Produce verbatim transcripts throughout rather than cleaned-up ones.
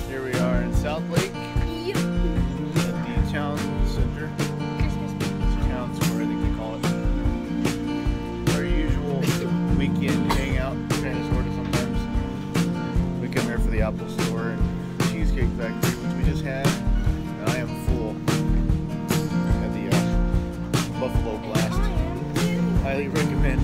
Here we are in Southlake. Yep. At the town center. Town square, I think they call it. Our usual weekend hangout, kind of sort of sometimes. We come here for the Apple Store and Cheesecake Factory, which we just had. And I am full. At the uh, Buffalo Blast. Highly recommend.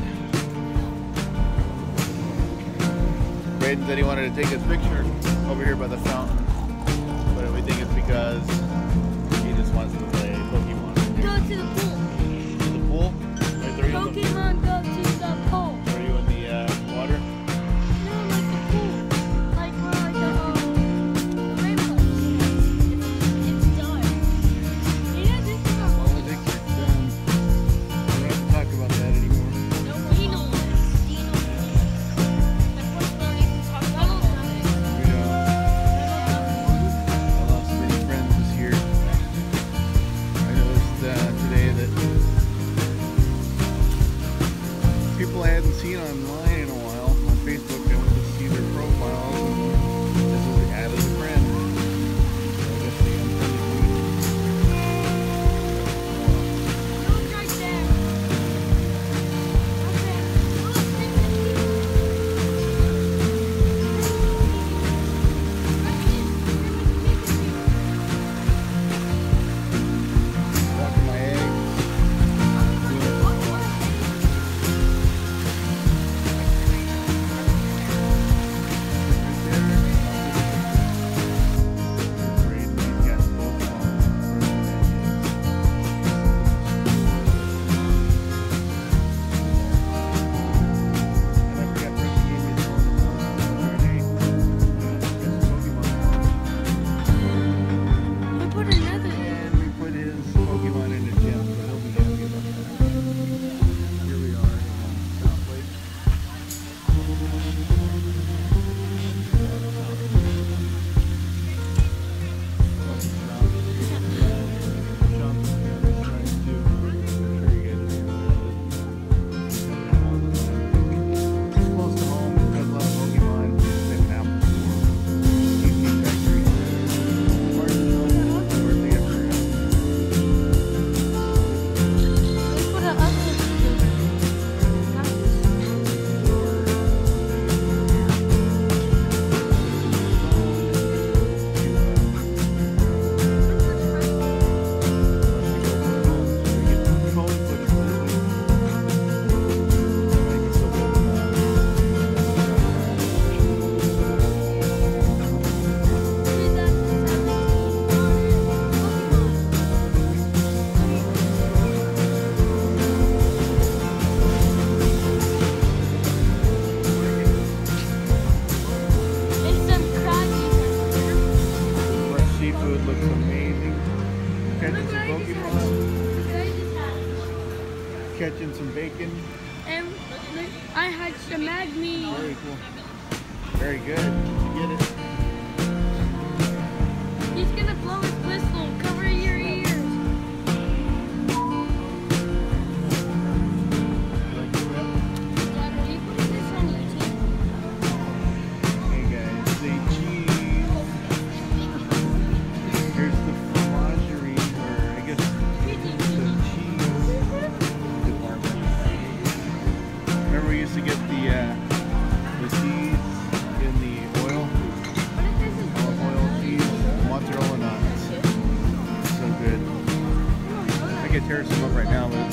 Braden said he wanted to take his picture over here by the fountain, but we think it's because he just wants to play Pokemon. Go to the pool. To the pool? Right there, Pokemon, go to the pool. Are you in the uh, water? No, like the pool. Like where like the, um, the rainbow. It's, it's dark. Yeah, this is not Well, I think it's done. We don't have to talk about that anymore. no Dino. Dino. That's what's learning to talk about it. We don't. I lost many friends this year. I noticed uh, today that people I hadn't seen online in a while on Facebook, I went to see their profiles and this was added a friend. So I guess they unfriended me. Look right there. Walking my eggs. We put another in. And we put his Pokemon in the gym, so he'll be happy about that. Here we are in Southlake. It's close to home, has a lot of Pokemon, and an Apple Store. Cheesecake Factory. Hardly ever We put another in. Seafood looks amazing. Catching some Pokemon, catching some bacon. And I had some magni. Very cool. Very good. You get it. He's gonna blow his whistle. Cover your ears. Like that. Dad, are you putting this on YouTube? Hey guys, say cheese. Here's the fromagerie, or I guess the cheese department. Remember we used to get the uh, the cheese in the oil, What if this is olive oil cheese, mozzarella nuts. So good. I could tear some up right now, but it's